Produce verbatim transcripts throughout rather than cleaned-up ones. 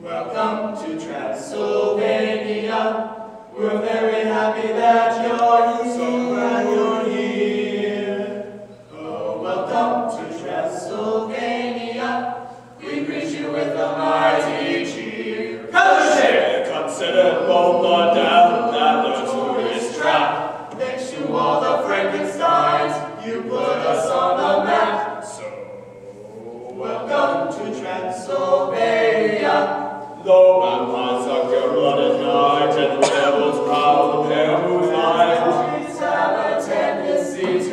Welcome to Transylvania. We're very happy that you're here. So glad you're here. Oh, welcome to Transylvania. We greet you with a mighty cheer. Fellowship! Consider both the death and the tourist trap. Thanks to all the Frankensteins, you put us on the map. So, welcome to Transylvania. Though vampires suck your blood at night, and the devils prowl the pale moonlight, trees have a tendency to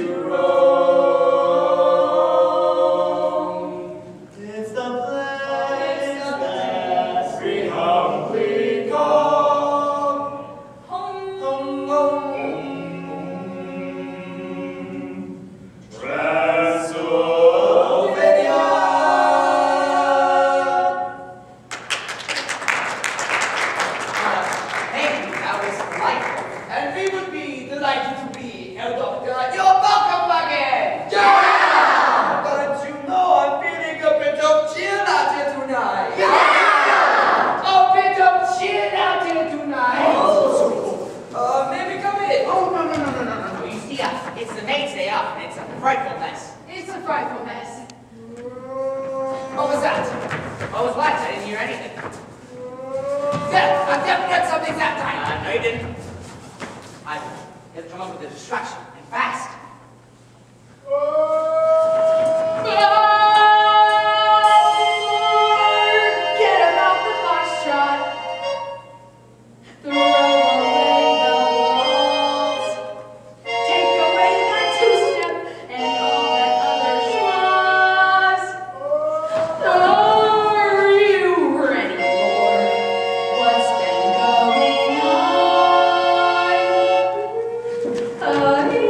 roam. It's the place that we humbly call home, home, home. Transylvania. And we would be delighted to be held up to your welcome again! Yeah! But you know I'm feeling a bit of chill out here tonight! Yeah! A bit of chill out here tonight! Oh. Uh, may we come in? Oh, no, no, no, no, no, no, no. You see, uh, it's the mate's day off, and it's a frightful mess. It's a frightful mess. What was that? What was what? I didn't hear anything. Yeah, I definitely got something that time. Uh, no, you didn't. I have to come up with a distraction, and fast. Forget about the foxtrot. Throw away the waltz. Take away that two-step and all that other schmoz. Are you ready for what's been going on? Honey.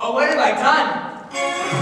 Oh, what have I done?